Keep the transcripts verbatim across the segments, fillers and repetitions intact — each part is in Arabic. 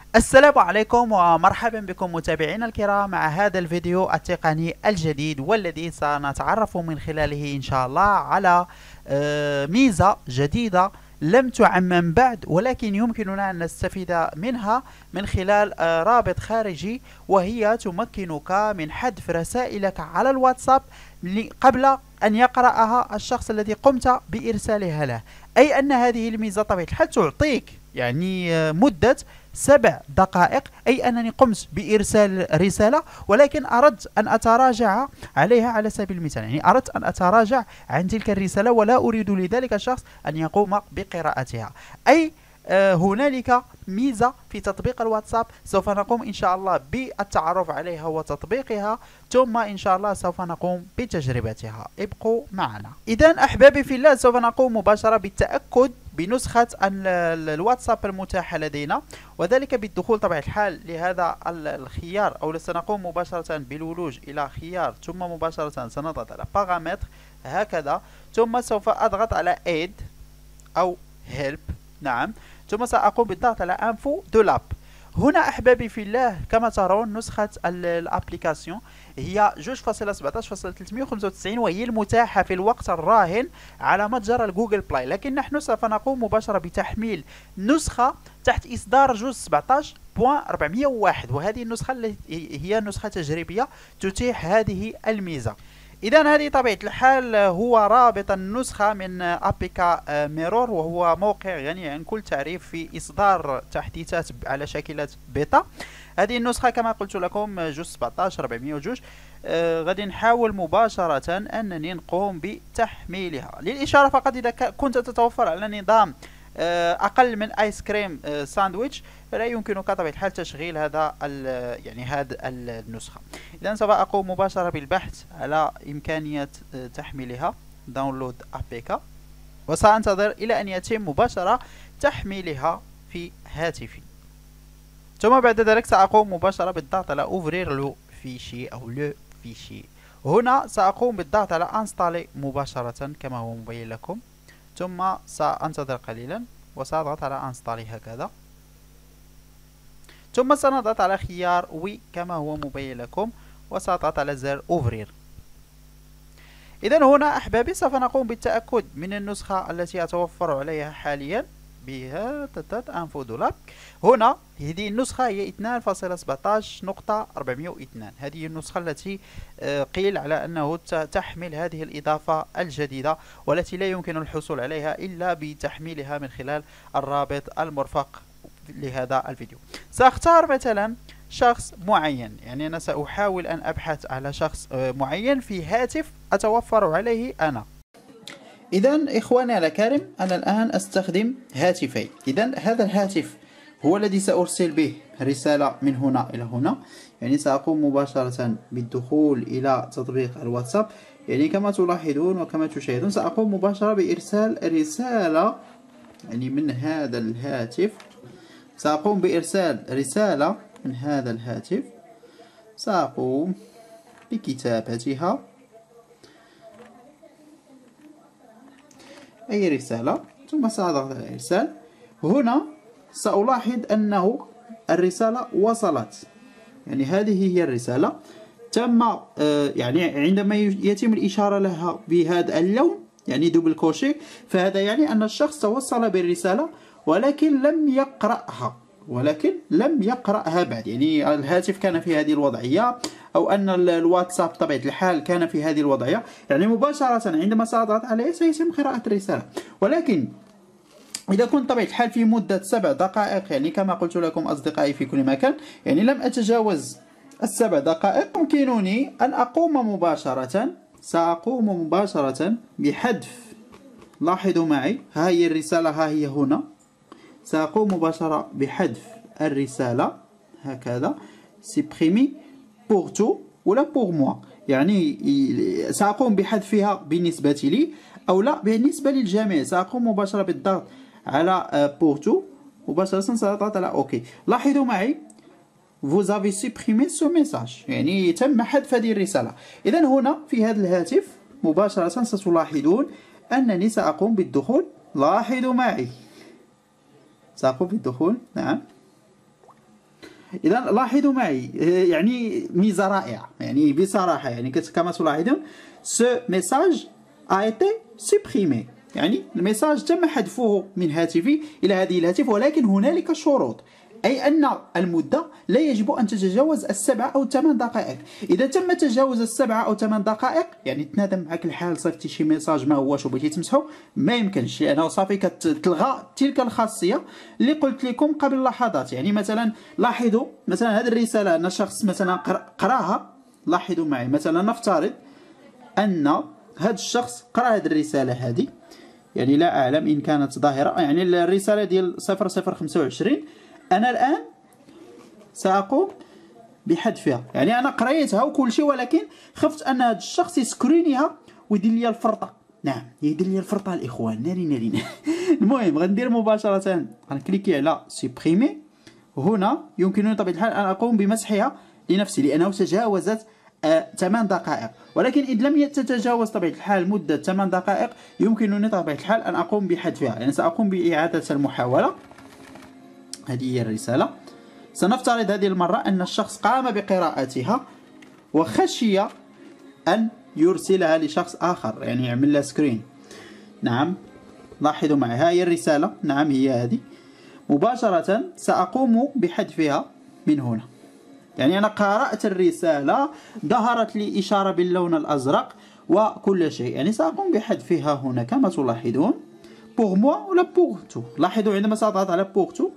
السلام عليكم ومرحبا بكم متابعينا الكرام مع هذا الفيديو التقني الجديد، والذي سنتعرف من خلاله إن شاء الله على ميزة جديدة لم تعمم بعد، ولكن يمكننا أن نستفيد منها من خلال رابط خارجي، وهي تمكنك من حذف رسائلك على الواتساب قبل أن يقرأها الشخص الذي قمت بإرسالها له. أي أن هذه الميزة طبيعة الحال تعطيك يعني مدة سبع دقائق، أي أنني قمت بإرسال رسالة ولكن أردت أن أتراجع عليها. على سبيل المثال يعني أردت أن أتراجع عن تلك الرسالة ولا أريد لذلك الشخص أن يقوم بقراءتها. أي آه هنالك ميزة في تطبيق الواتساب سوف نقوم إن شاء الله بالتعرف عليها وتطبيقها، ثم إن شاء الله سوف نقوم بتجربتها. ابقوا معنا. إذن أحبابي في الله، سوف نقوم مباشرة بالتأكد بنسخة الواتساب المتاحة لدينا، وذلك بالدخول طبعا الحال لهذا الخيار، أو سنقوم مباشرة بالولوج إلى خيار، ثم مباشرة سنضغط على بارامتر هكذا، ثم سوف أضغط على aid أو help. نعم، ثم سأقوم بالضغط على انفو دو لاب. هنا أحبابي في الله كما ترون نسخة الابليكاسيون هي اثنين فاصلة سبعطاش فاصلة ثلاثمائة وخمسة وتسعين، وهي المتاحة في الوقت الراهن على متجر الجوجل بلاي، لكن نحن سوف نقوم مباشرة بتحميل نسخة تحت إصدار جوج سبعطاش نقطة أربعمائة وواحد، وهذه النسخة التي هي نسخة تجريبية تتيح هذه الميزة. إذا هذه طبيعة الحال هو رابط النسخة من أبيكا ميرور، وهو موقع غني عن كل تعريف في إصدار تحديثات على شاكلة بيتا. هذه النسخة كما قلت لكم جوج سبعطاش أربعمائة وجوج. آه غادي نحاول مباشرة أنني نقوم بتحميلها. للإشارة فقط، إذا كنت تتوفر على نظام أقل من آيس كريم ساندويتش فلا يمكنك طبيعة الحال تشغيل هذا يعني هذا النسخة. إذا سوف أقوم مباشرة بالبحث على إمكانية تحميلها داونلود أبيكا، وسأنتظر إلى أن يتم مباشرة تحميلها في هاتفي، ثم بعد ذلك سأقوم مباشرة بالضغط على أوفرير لو فيشي أو لو فيشي. هنا سأقوم بالضغط على انستالي مباشرة كما هو مبين لكم، ثم سأنتظر قليلا وسأضغط على انستالي هكذا، ثم سنضغط على خيار وي كما هو مبين لكم، وسأضغط على زر اوفرير. إذن هنا أحبابي سوف نقوم بالتأكد من النسخة التي أتوفر عليها حاليا بها تتت انفو دولاب. هنا هذه النسخة هي اثنين فاصلة سبعطاش نقطة أربعمائة واثنين، هذه النسخة التي قيل على أنه تحمل هذه الإضافة الجديدة، والتي لا يمكن الحصول عليها إلا بتحميلها من خلال الرابط المرفق لهذا الفيديو. سأختار مثلا شخص معين، يعني أنا سأحاول أن أبحث على شخص معين في هاتف أتوفر عليه أنا. إذن إخواني الأكارم، أنا الآن أستخدم هاتفي. إذن هذا الهاتف هو الذي سأرسل به رسالة من هنا إلى هنا، يعني سأقوم مباشرة بالدخول إلى تطبيق الواتساب، يعني كما تلاحظون وكما تشاهدون سأقوم مباشرة بإرسال رسالة يعني من هذا الهاتف. سأقوم بإرسال رسالة من هذا الهاتف، سأقوم بكتابتها أي رسالة، ثم سأضغط على إرسال. هنا سألاحظ أنه الرسالة وصلت، يعني هذه هي الرسالة تم آه يعني عندما يتم الإشارة لها بهذا اللون يعني دوبل كوشي، فهذا يعني أن الشخص توصل بالرسالة ولكن لم يقرأها ولكن لم يقرأها بعد، يعني الهاتف كان في هذه الوضعية، أو أن الواتساب طبيعة الحال كان في هذه الوضعية، يعني مباشرة عندما سأضغط عليه سيتم قراءة الرسالة. ولكن إذا كنت طبيعة الحال في مدة سبع دقائق، يعني كما قلت لكم أصدقائي في كل مكان، يعني لم أتجاوز السبع دقائق، يمكنني أن أقوم مباشرة سأقوم مباشرة بحذف. لاحظوا معي، ها هي الرسالة، ها هي هنا، سأقوم مباشرة بحذف الرسالة هكذا، سيبريمي بور تو ولا بور موا، يعني سأقوم بحذفها بالنسبة لي أو لا بالنسبة للجميع. سأقوم مباشرة بالضغط على بور تو، مباشرة سأضغط على أوكي. لاحظوا معي vous avez supprimé ce message، يعني تم حذف هذه الرسالة. إذن هنا في هذا الهاتف مباشرة ستلاحظون أنني سأقوم بالدخول. لاحظوا معي، سأقوم بالدخول. نعم، اذا لاحظوا معي يعني ميزه رائعه يعني بصراحه يعني كما تلاحظون سو ميساج a été supprimé يعني الميساج تم حذفه من هاتفي الى هذه الهاتف، ولكن هنالك شروط، أي أن المدة لا يجب أن تتجاوز السبعة أو الثمان دقائق. إذا تم تجاوز السبعة أو الثمان دقائق يعني تنادم معك الحال صيفطتي شي ميساج ما هواش وبغيتي تمسحو ما يمكنش، لأنه صافي كتلغى تلك الخاصية اللي قلت لكم قبل لحظات. يعني مثلا لاحظوا مثلا هذه الرسالة أن شخص مثلا قراها، لاحظوا معي مثلا نفترض أن هذا الشخص قرأ هذه الرسالة هذه، يعني لا أعلم إن كانت ظاهرة، يعني الرسالة ديال صفر صفر خمسة وعشرين أنا الآن سأقوم بحذفها. يعني أنا قريتها وكل شيء، ولكن خفت أن هذا الشخص يسكرينيها ويدير لي الفرطة. نعم يدير لي الفرطة الإخوان، ناري ناري المهم غندير مباشرة غنكليكي على سيبريمي. هنا يمكنني بطبيعة الحال أن أقوم بمسحها لنفسي لأنه تجاوزت ثمان دقائق، ولكن إذا لم تتجاوز طبيعة الحال مدة ثمان دقائق يمكنني طبيعة الحال أن أقوم بحذفها. يعني سأقوم بإعادة المحاولة. هذه هي الرسالة. سنفترض هذه المرة أن الشخص قام بقراءتها وخشي أن يرسلها لشخص آخر، يعني يعمل لها سكرين. نعم لاحظوا معي هاي الرسالة، نعم هي هذه. مباشرة سأقوم بحذفها من هنا. يعني أنا قرأت الرسالة، ظهرت لي إشارة باللون الأزرق وكل شيء، يعني سأقوم بحذفها هنا كما تلاحظون pour moi ولا pour tout. لاحظوا عندما سأضغط على pour tout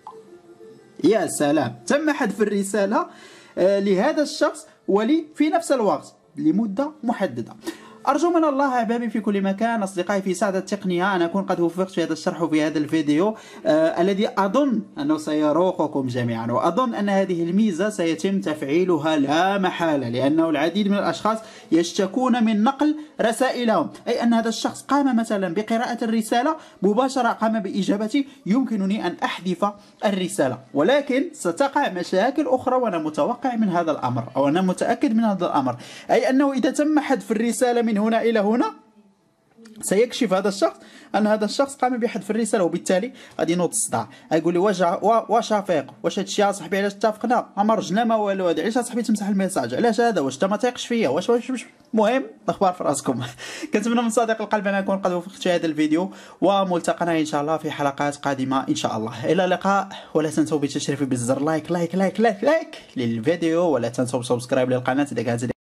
يا سلام تم حذف الرسالة لهذا الشخص ولي في نفس الوقت لمدة محددة. أرجو من الله أحبابي في كل مكان أصدقائي في ساعة التقنية أن أكون قد وفقت في هذا الشرح وفي هذا الفيديو آه الذي أظن أنه سيروقكم جميعا، وأظن أن هذه الميزة سيتم تفعيلها لا محالة، لأنه العديد من الأشخاص يشتكون من نقل رسائلهم، أي أن هذا الشخص قام مثلا بقراءة الرسالة مباشرة قام بإجابتي، يمكنني أن أحذف الرسالة، ولكن ستقع مشاكل أخرى وأنا متوقع من هذا الأمر أو أنا متأكد من هذا الأمر، أي أنه إذا تم حذف الرسالة من هنا إلى هنا سيكشف هذا الشخص أن هذا الشخص قام بحذف الرسالة، وبالتالي غادي ينوض الصداع، يقول لي واش واش فيق واش هادشي صاحبي علاش اتفقنا ما رجنا ما والو، هذا علاش صاحبي تمسح الميساج، علاش هذا واش انت ما تيقش فيا واش واش واش المهم الاخبار في راسكم. كنتمنى من صادق القلب ان اكون قد وفقت في هذا الفيديو، وملتقنا ان شاء الله في حلقات قادمه ان شاء الله. الى اللقاء، ولا تنسوا بالتشريف بزر لايك لايك لايك لايك لايك للفيديو، ولا تنسوا سبسكرايب للقناه اذا كانت